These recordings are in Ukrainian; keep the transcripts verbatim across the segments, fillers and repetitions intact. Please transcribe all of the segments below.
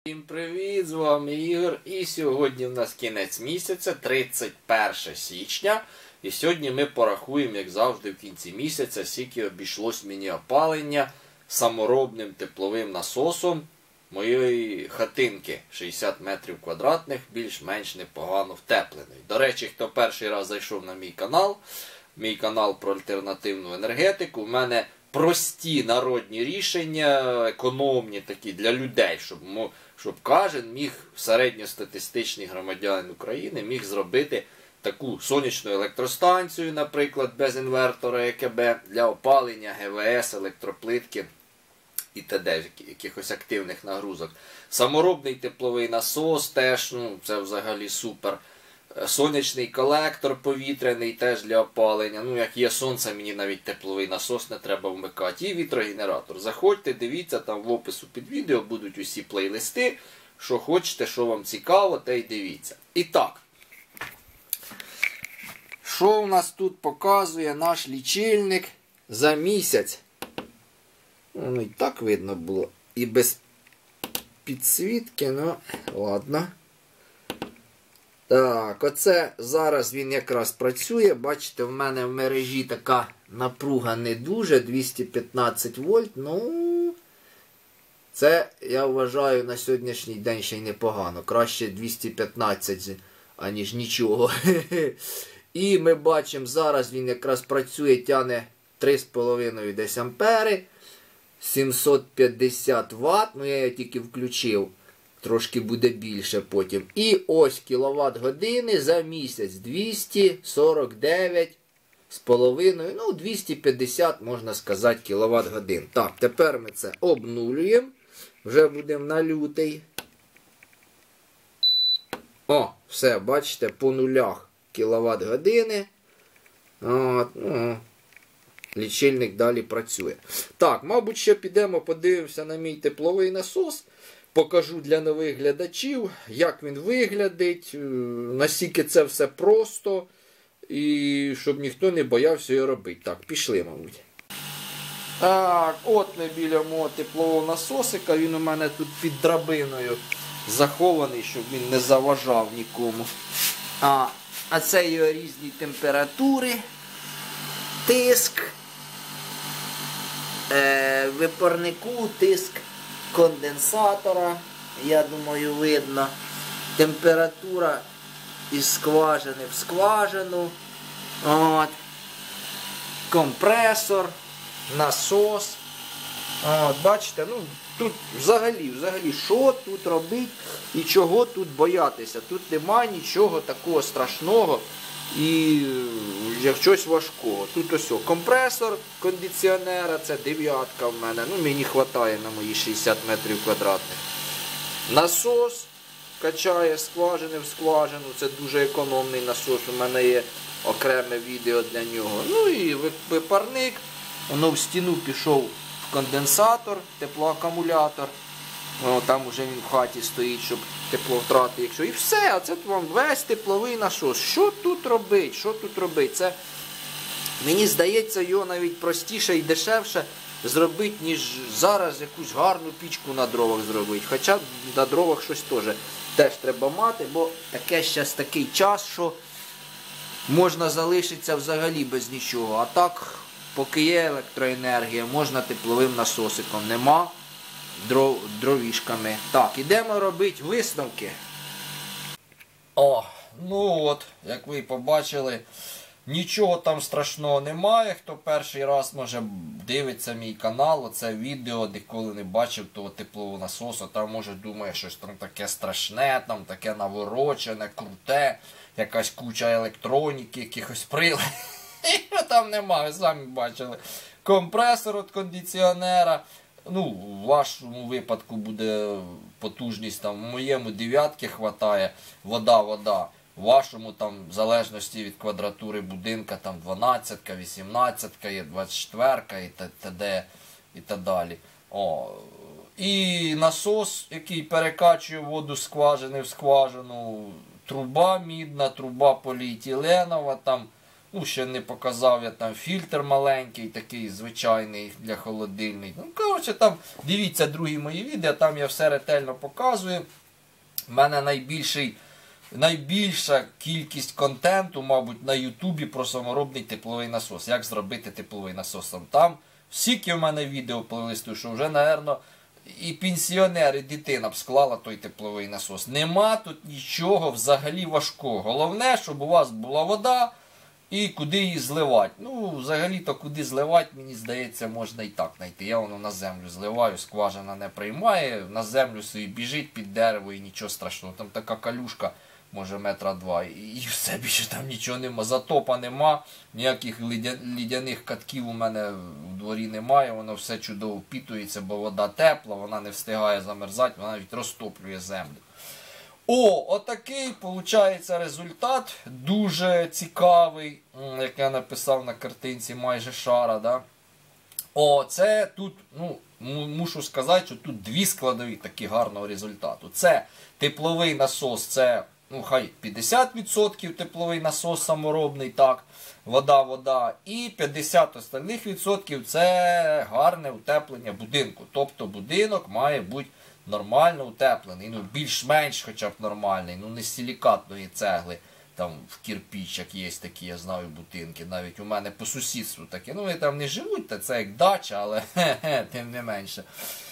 Всім привіт, з вами Ігор, і сьогодні в нас кінець місяця, тридцять перше січня, і сьогодні ми порахуємо, як завжди, в кінці місяця, скільки обійшлось мені опалення саморобним тепловим насосом моєї хатинки шістдесят метрів квадратних, більш-менш непогано втепленої. До речі, хто перший раз зайшов на мій канал, мій канал про альтернативну енергетику, у мене прості народні рішення, економні такі для людей, щоб, щоб кожен міг, середньостатистичний громадянин України, міг зробити таку сонячну електростанцію, наприклад, без інвертора Е К Б, для опалення Г В С, електроплитки і т.д. якихось активних нагрузок. Саморобний тепловий насос теж, ну, це взагалі супер. Сонячний колектор повітряний теж для опалення. Ну, як є сонце, мені навіть тепловий насос не треба вмикати. І вітрогенератор. Заходьте, дивіться, там в опису під відео будуть усі плейлисти. Що хочете, що вам цікаво, те й дивіться. І так. Що у нас тут показує наш лічильник за місяць? Ну, і так видно було. І без підсвітки, ну, ладно. Так, оце зараз він якраз працює. Бачите, в мене в мережі така напруга не дуже, двісті п'ятнадцять вольт. Ну, це, я вважаю, на сьогоднішній день ще й непогано. Краще двісті п'ятнадцять, аніж нічого. І ми бачимо, зараз він якраз працює, тягне три з половиною десь ампери, сімсот п'ятдесят ватт, ну я її тільки включив. Трошки буде більше потім. І ось кіловат години за місяць. двісті сорок дев'ять з половиною, ну двісті п'ятдесят, можна сказати, кіловат годин. Так, тепер ми це обнулюємо. Вже будемо на лютий. О, все, бачите, по нулях кіловат години. От, ну, лічильник далі працює. Так, мабуть, ще підемо подивимося на мій тепловий насос. Покажу для нових глядачів, як він виглядить, наскільки це все просто, і щоб ніхто не боявся його робити. Так, пішли, мабуть. Так, от ми біля мого теплового насосика, він у мене тут під драбиною захований, щоб він не заважав нікому. А, а це його різні температури, тиск, е, випарнику, тиск конденсатора, я думаю, видно. Температура із скважини в скважину. От. Компресор, насос. От, бачите, ну, тут взагалі, взагалі, що тут робити і чого тут боятися. Тут немає нічого такого страшного і як щось важкого. Тут ось о, компресор кондиціонера, це дев'ятка в мене, ну мені вистачає на мої шістдесят метрів квадратних. Насос качає скважини в скважину, це дуже економний насос, у мене є окреме відео для нього. Ну і випарник, воно в стіну пішов в конденсатор, теплоакумулятор. О, там вже він в хаті стоїть, щоб тепло втрати, якщо. І все, а це вам весь тепловий насос. Що тут робить? Що тут робить? Це, мені здається, його навіть простіше і дешевше зробити, ніж зараз якусь гарну пічку на дровах зробити. Хоча на дровах щось теж, теж треба мати, бо таке зараз такий час, що можна залишитися взагалі без нічого. А так, поки є електроенергія, можна тепловим насосиком. Нема. Дров, дровішками. Так, ідемо робити висновки. О, ну от, як ви побачили, нічого там страшного немає. Хто перший раз, може, дивиться мій канал, оце відео, де коли не бачив того теплового насосу, там, може, думає, щось там таке страшне, там таке наворочене, круте, якась куча електроніки, якихось приладів. Там немає, ви самі бачили. Компресор від кондиціонера. Ну, в вашому випадку буде потужність, там, в моєму дев'ятки хватає, вода, вода. В вашому, там, в залежності від квадратури будинка, там, дванадцятка, вісімнадцятка, є двадцять чотирка і т.д. і так далі. О. І насос, який перекачує воду з скважини в скважину, труба мідна, труба поліетиленова, там, Ну, ще не показав я там фільтр маленький, такий звичайний для холодильника. Ну, коротше, там дивіться другі мої відео, там я все ретельно показую. У мене найбільший, найбільша кількість контенту, мабуть, на Ютубі про саморобний тепловий насос. Як зробити тепловий насос. Там стільки в мене відео плейлисту, що вже, напевно, і пенсіонер, і дитина б склала той тепловий насос. Нема тут нічого взагалі важкого. Головне, щоб у вас була вода і куди її зливати. Ну, взагалі-то куди зливати, мені здається, можна і так знайти. Я воно на землю зливаю, скважина не приймає, на землю собі біжить під дерево і нічого страшного. Там така калюшка, може метра два, і все, більше там нічого нема. Затопа нема, ніяких лідяних катків у мене в дворі немає, воно все чудово впитується, бо вода тепла, вона не встигає замерзати, вона навіть розтоплює землю. О, отакий, виходить, результат, дуже цікавий, як я написав на картинці, майже шара, да? О, це тут, ну, мушу сказати, що тут дві складові такі гарного результату. Це тепловий насос, це, ну, хай п'ятдесят відсотків тепловий насос саморобний, так, вода-вода, і п'ятдесят остальних відсотків це гарне утеплення будинку. Тобто будинок має бути нормально утеплений, ну, більш-менш хоча б нормальний, ну, не з силікатної цегли, там в кирпіч, як є такі, я знаю, будинки, навіть у мене по сусідству такі, ну, вони там не живуть, та це як дача, але хе-хе, тим не менше.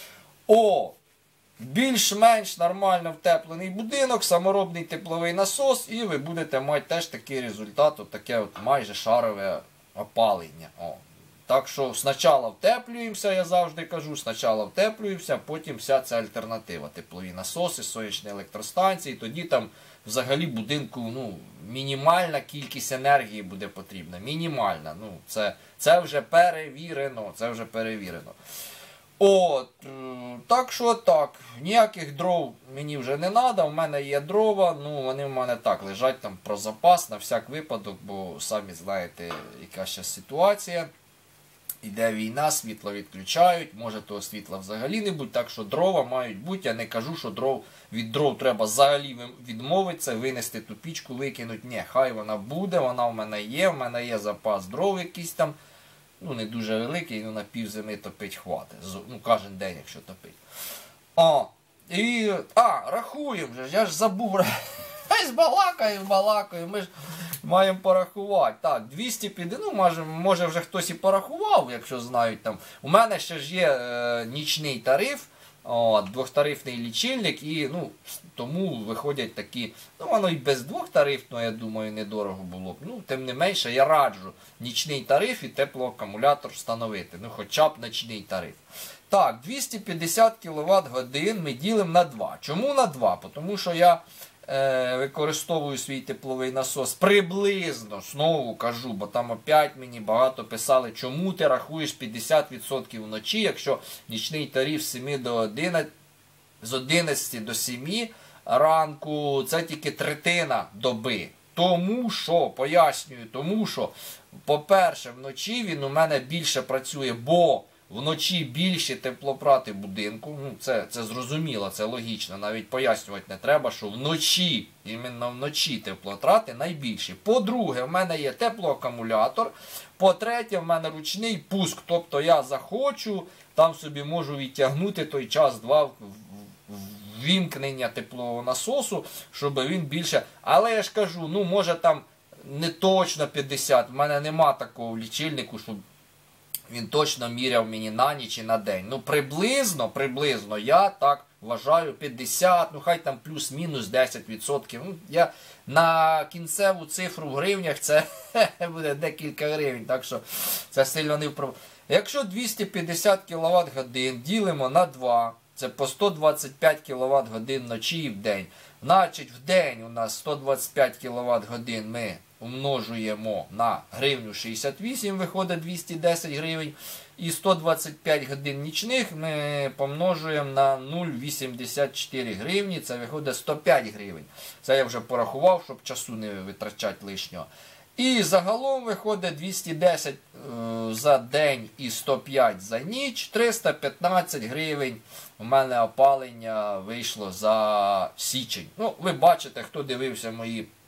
О, більш-менш нормально втеплений будинок, саморобний тепловий насос, і ви будете мати теж такий результат, от таке от майже шарове опалення. О. Так що спочатку втеплюємося, я завжди кажу, спочатку втеплюємося, потім вся ця альтернатива. Теплові насоси, сонячні електростанції, тоді там взагалі будинку, ну, мінімальна кількість енергії буде потрібна. Мінімальна. Ну, це, це вже перевірено, це вже перевірено. От, так що так, ніяких дров мені вже не треба, в мене є дрова, ну вони в мене так лежать там про запас на всяк випадок, бо самі знаєте, яка ще ситуація. Іде війна, світло відключають, може того світла взагалі не бути, так що дрова мають бути. Я не кажу, що дров, від дров треба взагалі відмовитися, винести ту пічку, викинути. Ні, хай вона буде, вона в мене є, в мене є запас дров якийсь там, ну не дуже великий, ну на пів зими топить хватить, ну кожен день, якщо топить. О, і, а, рахуємо вже, я ж забув, ай, збалакаю, збалакаю, ми ж маємо порахувати. Так, двісті п'ятдесят, ну, може, може вже хтось і порахував, якщо знають там. У мене ще ж є е, нічний тариф, о, двохтарифний лічильник, і, ну, тому виходять такі, ну, воно і без двохтарифного, я думаю, недорого було б. Ну, тим не менше, я раджу нічний тариф і теплоакумулятор встановити, ну, хоча б нічний тариф. Так, двісті п'ятдесят кіловат годин ми ділимо на два. Чому на два? Тому що я використовую свій тепловий насос приблизно, знову кажу, бо там опять мені багато писали, чому ти рахуєш п'ятдесят відсотків вночі, якщо нічний тариф з семи до одинадцяти, з одинадцяти до семи ранку, це тільки третина доби. Тому що, пояснюю, тому що, по-перше, вночі він у мене більше працює, бо вночі більші теплотрати будинку, ну це, це зрозуміло, це логічно, навіть пояснювати не треба, що вночі, іменно вночі теплотрати найбільші. По-друге, в мене є теплоакумулятор, по-третє, в мене ручний пуск, тобто я захочу, там собі можу відтягнути той час-два ввімкнення теплового насосу, щоб він більше, але я ж кажу, ну може там не точно п'ятдесят, в мене нема такого в лічильнику, щоб він точно міряв мені на ніч і на день. Ну, приблизно, приблизно, я так вважаю, п'ятдесят, ну, хай там плюс-мінус десять відсотків. Ну, я на кінцеву цифру в гривнях, це буде декілька гривень, так що це сильно не вправ. Якщо двісті п'ятдесят кіловат годин ділимо на два, це по сто двадцять п'ять кіловат годин вночі і в день. Значить, в день у нас сто двадцять п'ять кіловат годин ми умножуємо на гривню шістдесят вісім, виходить двісті десять гривень. І сто двадцять п'ять годин нічних ми помножуємо на нуль цілих вісімдесят чотири гривні, це виходить сто п'ять гривень. Це я вже порахував, щоб часу не витрачати лишнього. І загалом виходить двісті десять е, за день і сто п'ять за ніч, триста п'ятнадцять гривень. У мене опалення вийшло за січень. Ну, ви бачите, хто дивився мої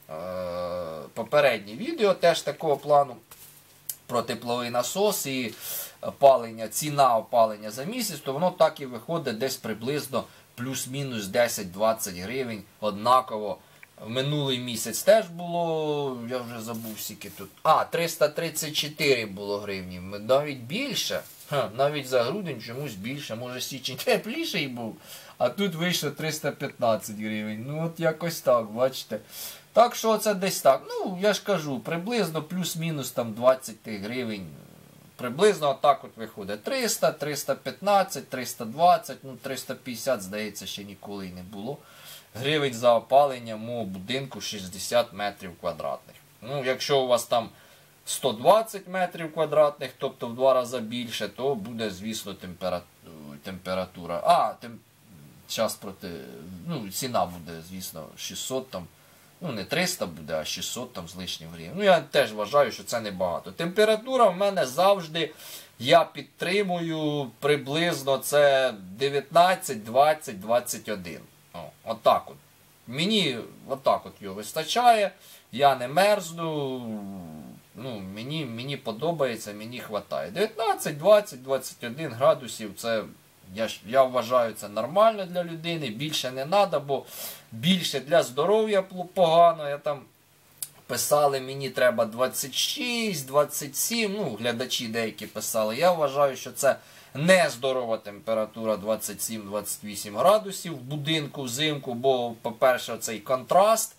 попереднє відео теж такого плану про тепловий насос і опалення, ціна опалення за місяць, то воно так і виходить десь приблизно плюс-мінус десять-двадцять гривень однаково. В минулий місяць теж було, я вже забув скільки тут, а, триста тридцять чотири було гривні, навіть більше, Ха, навіть за грудень чомусь більше, може січень тепліший був, а тут вийшло триста п'ятнадцять гривень, ну от якось так, бачите. Так що це десь так, ну я ж кажу, приблизно плюс-мінус там двадцять гривень, приблизно отак от виходить, триста, триста п'ятнадцять, триста двадцять, ну триста п'ятдесят, здається, ще ніколи й не було. Гривень за опалення мого будинку шістдесят метрів квадратних. Ну, якщо у вас там сто двадцять метрів квадратних, тобто в два рази більше, то буде, звісно, температура. А, тем... час проти, ну, ціна буде, звісно, шістсот там, ну не триста буде, а шістсот там з лишнім гривень. Ну, я теж вважаю, що це небагато. Температура в мене завжди, я підтримую приблизно це дев'ятнадцять, двадцять, двадцять один. О, отак от. Мені отак от його вистачає, я не мерзну, ну, мені, мені подобається, мені вистачає. дев'ятнадцять, двадцять, двадцять один градусів, це, я, я вважаю, це нормально для людини, більше не треба, бо більше для здоров'я погано, я там писали, мені треба двадцять шість, двадцять сім, ну, глядачі деякі писали, я вважаю, що це нездорова температура двадцять сім - двадцять вісім градусів в будинку взимку, бо, по-перше, цей контраст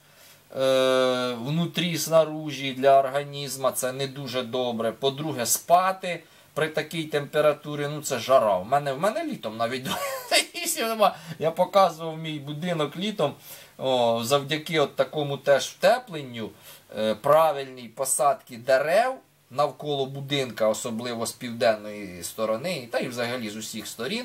е, внутрі, снаружі для організму, це не дуже добре. По-друге, спати при такій температурі, ну це жара. В мене, в мене літом навіть двадцять вісім нема. Я показував мій будинок літом, о, завдяки от такому теж втепленню, е, правильній посадці дерев навколо будинка, особливо з південної сторони, та й взагалі з усіх сторін.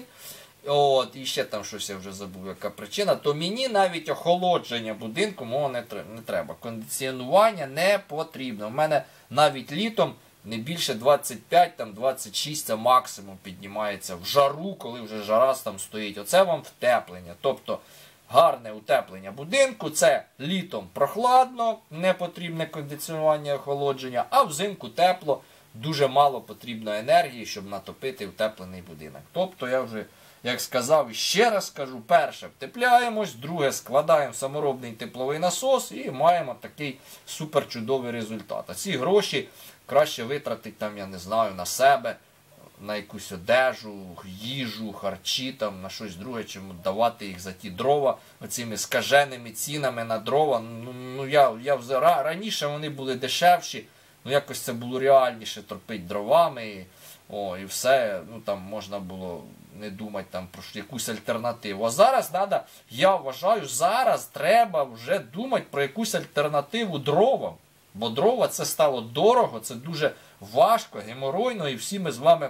От, і ще там щось я вже забув, яка причина, то мені навіть охолодження будинку мого не треба. Кондиціонування не потрібно. У мене навіть літом не більше двадцять п'ять, там двадцять шість це максимум піднімається в жару, коли вже жара там стоїть. Оце вам втеплення. Тобто гарне утеплення будинку, це літом прохладно, не потрібне кондиціонування і охолодження, а взимку тепло, дуже мало потрібно енергії, щоб натопити утеплений будинок. Тобто, я вже, як сказав, ще раз скажу, перше, втепляємось, друге, складаємо саморобний тепловий насос і маємо такий суперчудовий результат. А ці гроші краще витратити, там, я не знаю, на себе, на якусь одежу, їжу, харчі, там, на щось друге, чим давати їх за ті дрова, оцими скаженими цінами на дрова. Ну, ну я, я раніше вони були дешевші, ну якось це було реальніше торпити дровами, і, о, і все, ну там можна було не думати там про якусь альтернативу. А зараз треба, я вважаю, зараз треба вже думати про якусь альтернативу дровам. Бо дрова це стало дорого, це дуже важко, геморойно, і всі ми з вами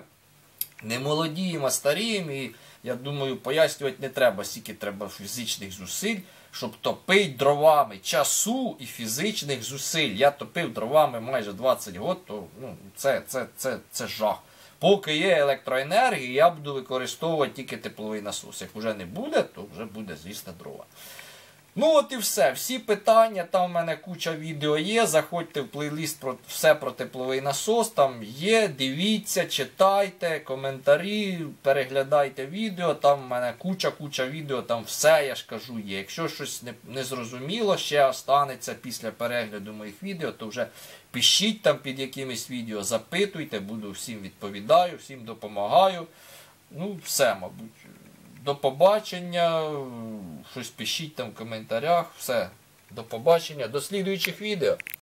не молодіємо, а старіємо, і я думаю, пояснювати не треба, скільки треба фізичних зусиль, щоб топити дровами, часу і фізичних зусиль. Я топив дровами майже двадцять років, то ну, це, це, це, це жах. Поки є електроенергія, я буду використовувати тільки тепловий насос. Як вже не буде, то вже буде, звісно, дрова. Ну от і все. Всі питання, там в мене куча відео є, заходьте в плейлист про все про тепловий насос, там є, дивіться, читайте, коментарі, переглядайте відео, там в мене куча-куча відео, там все, я ж кажу, є. Якщо щось не, не зрозуміло, ще останеться після перегляду моїх відео, то вже пишіть там під якимись відео, запитуйте, буду всім відповідаю, всім допомагаю. Ну, все, мабуть. До побачення, щось пишіть там в коментарях, все, до побачення, до слідуючих відео.